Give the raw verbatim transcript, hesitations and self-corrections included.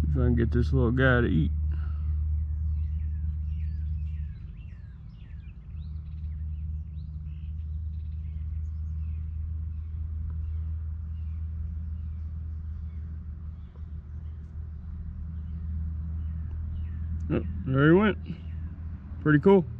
if I can get this little guy to eat. Oh, there he went. Pretty cool.